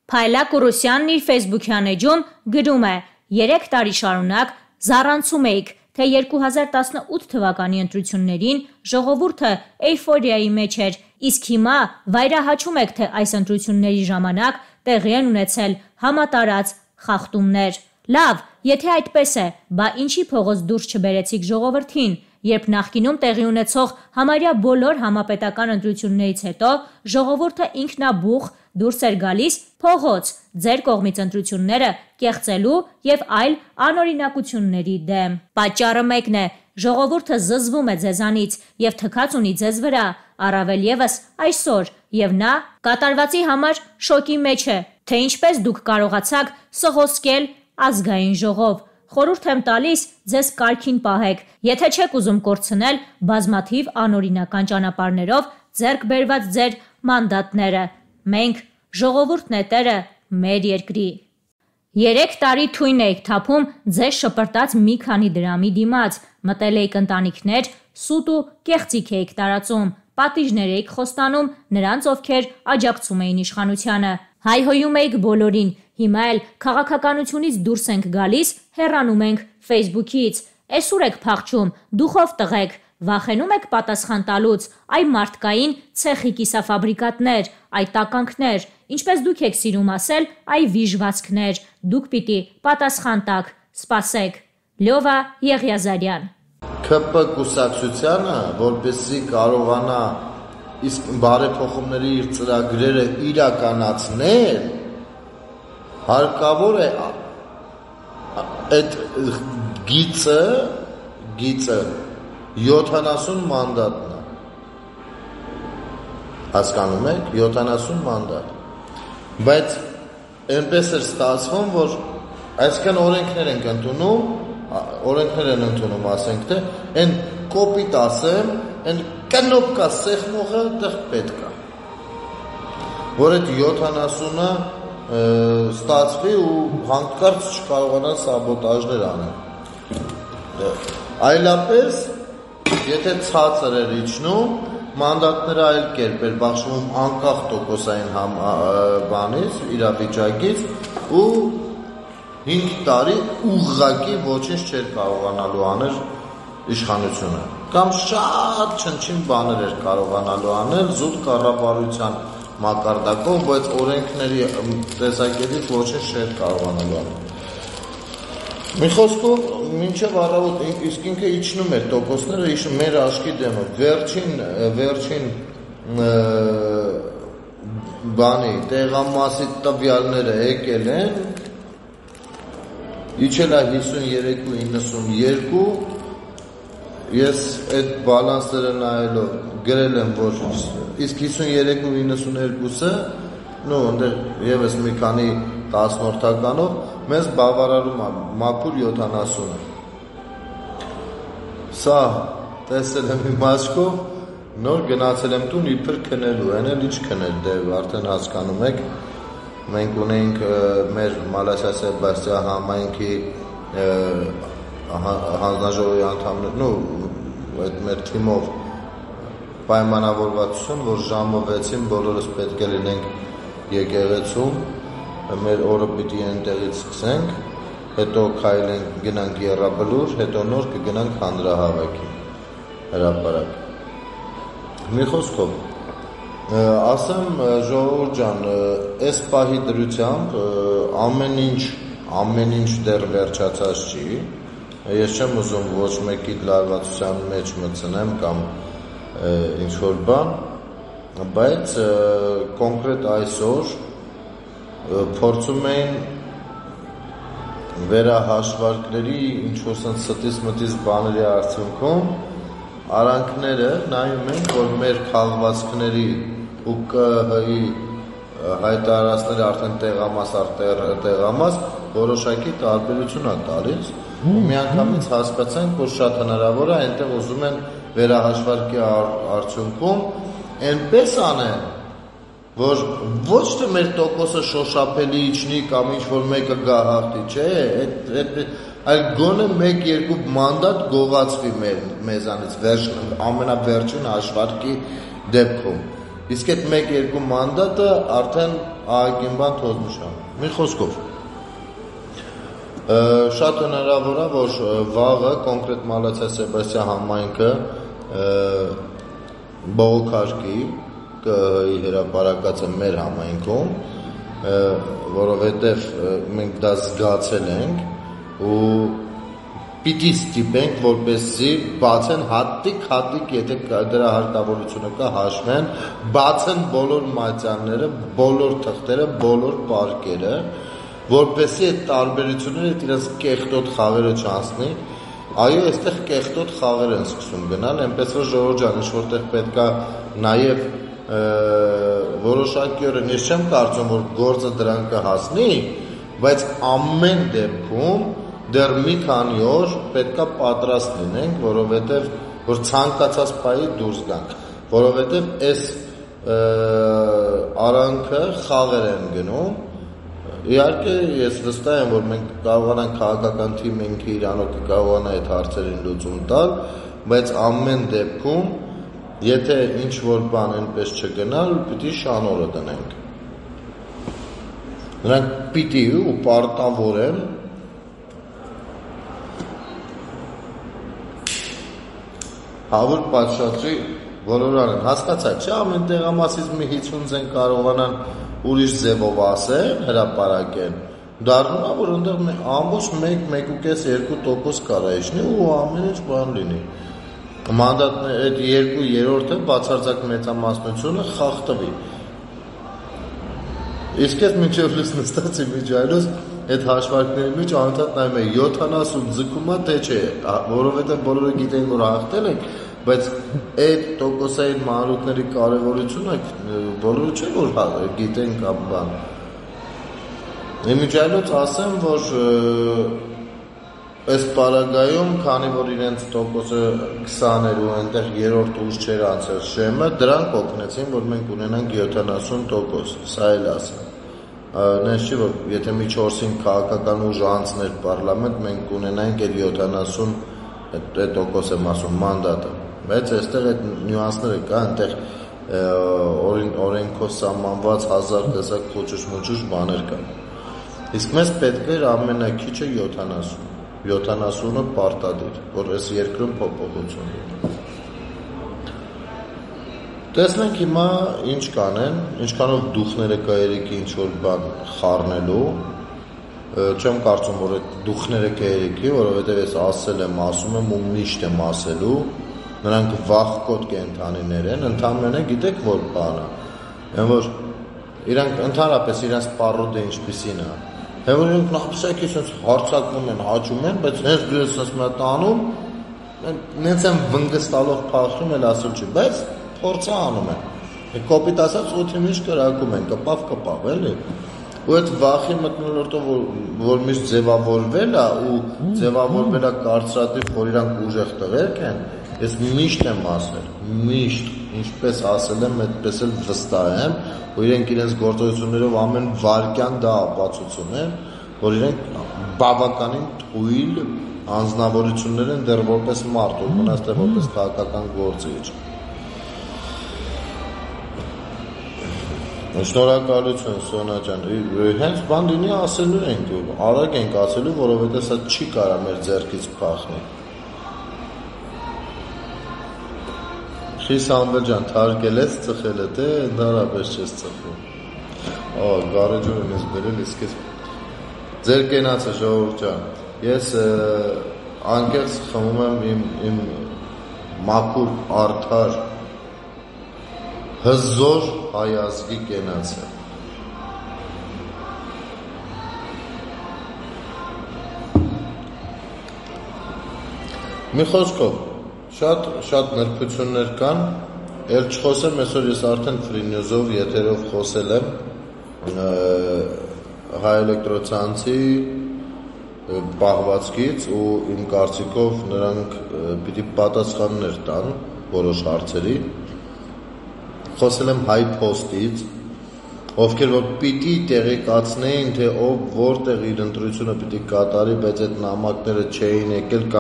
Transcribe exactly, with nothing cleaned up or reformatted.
Փայլակ Ուրուսյանն իր Facebook-յան էջում գրում է. երեք տարի շարունակ զառանցում էիք, թե երկու հազար տասնութ թվականի ընտրություններին ժողովուրդը էյֆորիայի մեջ էր, իսկ հիմա վայրահաչում եք, թե այս ընտրությունների ժամանակ տեղի են ունեցել համատարած խախտումներ։ Լավ, եթե այդպես է, բա ինչի փողոց դուրս չբերեցիք ժողովրդին, երբ նախկինում տեղի ունեցող համարյա բոլոր համապետական ընտրություններից հետո ժողովուրդը ինքնաբուխ դուրս էր գալիս փողոց ձեր կողմից ընտրությունները կեղծելու և այլ անօրինակությունների դեմ։ Պատճառը մեկն է, ժողովուրդը զզվում է ձեզանից և թքած ունի ձեզ վրա, առավել ևս այսօր, և նա կատարվածի համար շոկի մեջ է, թե ինչպես դուք կարողացաք սղոսկել ազգային ժողով։ Խորհուրդ եմ տալիս ձեզ կարգին պահեք, եթե չեք ուզում կորցնել բազմաթիվ անօրինական ճանապարհներով ձեռք բերված ձեր մանդատները։ Մենք ժողովուրդն է տերը մեր երկրի։ Երեք տարի թույն էիք թափում ձեզ շպրտած մի քանի դրամի դիմաց, մտել էիք ընտանիքներ, սուտ ու կեղծիք էիք տարածում, պատիժներ էիք խոստանում նրանց, ովքեր աջակցում էին իշխանությանը, հայհոյում էիք բոլորին, հիմա էլ քաղաքականությունից դուրս ենք գալիս, հեռանում ենք Facebook-ից, էսուր եք փախչում, դուխով տղեկ, վախենում եք պատասխան տալուց, այ մարդկային ցեխի կիսաֆաբրիկատներ, այ տականքներ, ինչպես դուք եք սիրում ասել, այ վիժվածքներ, դուք պիտի պատասխան տաք, սպասեք։ Լյովա Եղիազարյան։ ՔՊ կուսակցությանը, որպեսզի կարողանա իսկ բարեփոխումների իր ծրագրերը իրականացնել, հարկավոր է այդ գիծը, գիծը յոթանասուն մանդատն է, հասկանում եք, յոթանասուն մանդատ, բայց այնպես էր ստացվում, որ այսքան օրենքներ ենք ընդունում, օրենքներ են ընդունում, ասենք թե, այն կոպիտ ասեմ, այն կնոպկա սեղմողը տեղ պետք է, որ այդ յոթանասունը ստացվի ու հանկարծ չկարողանան սաբոտաժներ անել։ Այլապես, եթե ցածր էր իջնում, մանդատները այլ կերպ էր բաշխվում անկախ տոկոսային բանից, իրավիճակից ու հինգ տարի ուղղակի ոչինչ չէր կարողանալու անել իշխանությունը։ Կամ շատ չնչին բաներ էր կարողանալու անել զուտ կառավարության մակարդակով, բայց օրենքների տեսակետից ոչինչ չէր կարողանալու անել։ Մի խոսքով, մինչև առավոտ իսկ ինքը իջնում էր տոկոսները, իջնում մեր աչքի դեմը, վերջին, վերջին բանի, տեղամասի տվյալները եկել են, իջել է հիսուններեք ու իննսունյոթ, ես այդ բալանսները նայելով գրել եմ, որ իսկ հիսուններեք ու իննսուներկուսը, նո, ընդեղ ևս մի քանի տասնորդականով, մեզ բավարարում է մաքուր յոթանասունը։ Սա տեսել եմ իմ աչքով, նոր գնացել եմ տուն իբր քնելու, այն էլ ինչ քնել, դե արդեն հասկանում եք, մենք ունեինք մեր Մալասիա Սեբաստիա համայնքի հանձնաժողովի անդամներ, նո, այդ մեր թիմով պայմանավորվածություն, որ ժամը վեցին բոլորս պետք է լինենք եկեղեցում, մեր օրը պիտի այնտեղից սկսենք, հետո քայլենք, գնանք Եռաբլուր, հետո նոր կգնանք հանրահավաքի հրապարակ։ Մի խոսքով, ասեմ ժողովուրդ ջան, այս պահի դրությամբ ամեն ինչ, ամեն ինչ դեռ վերջացած չի, ես չեմ ուզում ոչ մեկի լարվածության մեջ մտցնեմ կամ ինչ-որ բան, բայց կոնկրետ այսօր փորձում էին վերահաշվարկների ինչ-որ ստից մտից բաների արդյունքում արանքները նայում են, որ մեր քաղվածքների ու ԿՀ-ի հայտարարածները արդեն տեղամաս առ տեղամաս որոշակի տարբերություն է տալիս ու միանգամից հասկացանք, որ շատ հնարավոր է այնտեղ ուզում են վերահաշվարկի արդյունքում այնպես անեն, որ ոչ թե մեր տոկոսը շոշափելի իջնի կամ ինչ-որ մեկը գա հաղթի, չէ, այլ գոնե մեկ-երկու մանդատ գողացվի մեզանից ամենավերջին հաշվարկի դեպքում։ Իսկ այդ մեկ-երկու մանդատը արդեն ԱԳ-ին թոզմուշան։ Մի խոսքով շատ հնարավոր է, որ վաղը կոնկրետ Մալացիա Սեբաստիա համայնքը բողոքարկի հրապարակած է մեր համայնքում, որովհետև մենք դա զգացել ենք ու պիտի ստիպենք, որպեսզի բացեն հատիկ-հատիկ, եթե դրա հարկավորությունը կա, հաշվեն, բացեն բոլոր մատյանները, բոլոր թղթերը, բոլոր պարկերը, որպեսզի այդ տարբերությունները իրենց կեղտոտ խաղերը չանցնի։ Այո, այստեղ կեղտոտ խաղեր են սկսում գնալ, այնպես որ ժողովուրդ ջան, ինչ որտեղ պետք է նաև որոշակիորեն, ես չեմ կարծում, որ գործը դրան կհասնի, բայց ամեն դեպքում դեռ մի քանի օր պետք է պատրաստ լինենք, որովհետև որ ցանկացած պայի դուրս գանք, որովհետև այս արանքը խաղեր են գնում։ Իհարկե ես վստահ եմ, որ մենք կարողանանք քաղաքական թիմը ինքը իրանով կկարողանա այդ հարցերին լուծում տալ, բայց ամեն դեպքում եթե ինչ որ բան այնպես չգնալ, պիտի շանորը դնենք։ Նրանք պիտի ու պարտավոր են հավուր պատշաճի բոլորան են, հասկացաք, չէ, ամեն տեղամասից մի հիցուն զեն կարողանան ուրիշ ձևով ասեն, հրապարակեն, դառնում է, որ ընդեղ ամբողջ մեկ, մեկ ու կես, երկու տոկոս կարայիշնի ու ամեն ինչ բան լինի։ Մանդատն այդ երկու երրորդը բացարձակ մեծամասնությունը խախտվի։ Իսկ ես մինչև լույս նստած եմ միջայլոց այդ հաշվարկների մեջ անընդհատ նայում եմ յոթանասուն ձգումա թե չէ, որովհետև բոլորը գիտեն, որ հաղթել ենք, բայց այդ տոկոսային մանրուքների կարևորությունը բոլորը չէ, որ գիտեն կամ բան։ Միջայլոց ասեմ, որ այս պարագայում, քանի որ իրենց տոկոսը քսան էր ու այնտեղ երրորդ ուժ չէր անցել շեմը, դրանք օգնեցին, որ մենք ունենանք յոթանասուն տոկոս, սա էլ ասեմ։ Նենց չի, որ եթե մի չորսին քաղաքական ուժ անցներ պարլամենտ, մենք ունենանք այդ յոթանասուն տոկոս եմ ասում մանդատը, բայց այստեղ այդ նյուանսները կա, այնտեղ օրենքով սահմանված հազար տեսակ խոճուշ-մոճուշ բաներ կան։ Իսկ մեզ պետք էր ամենակիչը յոթանասուն, յոթանասունը պարտադիր, որ այս երկրում փոփոխություն լինի։ Տեսնենք հիմա ինչ կանեն, ինչքանով դուխները կա երիքի ինչ-որ բան խառնելու, չեմ կարծում, որ այդ դուխները կա երիքի, որովհետև ես ասել եմ, ասում եմ ու միշտ եմ ասելու, նրանք վախկոտ կենթանիներ են, ընդամենը գիտեք որ բանը, են որ իրանք ընդհանրապես իրանց պարոդը ինչպիսին է, են որ իրանք նապսակի սենց հարցակվում են, հաճում են, բայց հենց դու ես սենց մատ անում, նենց եմ վնգստալով պախրում էլ ասել չի, բայց փորձը անում են, կոպիտ ասած ութի միշտ կրակում են, կպավ կպավ, էլի, ու այդ վախի մտնոլորտով, որ միշտ ձևավորվել է ու ձևավորվել է կարծրատիվ, որ իրանք ուժեղ տղերք են, ես միշտ եմ ասել, միշտ, ինչպես ասել եմ, այդպես էլ վստահ եմ, որ իրենք իրենց գործողություններով ամեն վարկյան դա ապացուցում են, որ իրենք բավականին թույլ անձնավորություններ են դեռ որպես մարդ, ու մնաց դեռ որպես քաղաքական գործիչ։ Շնորհակալություն Սոնա ջան, հենց բան լինի ասելու ենք, արագ ենք ասելու, որովհետև սա չի կարա մեր ձեռքից փախնի։ Խի Սամվել ջան, թարգել ես ծխել է, թե ընդհանրապես չես ծխում։ Ա, գարեջուրը մեզ բերել, իսկ ես ձեր կենացը ժողովուրդ ջան, ես անկեղծ խմում եմ իմ, իմ մաքուր արդար հզոր հայազգի կենացը։ Մի խոսքով, շատ, շատ նրբություններ կան, էլ չխոսեմ, այսօր ես արդեն ֆրինյուզով, եթերով խոսել եմ հայ էլեկտրոցանցի պահվածքից ու իմ կարծիքով նրանք պիտի պատասխաններ տան որոշ հարցերի, խոսել եմ հայ փոստից, ովքեր որ պիտի տեղեկացնեին, թե ով որտեղ իր ընտրությունը պիտի կատարի, բայց այդ նամակները չէին եկել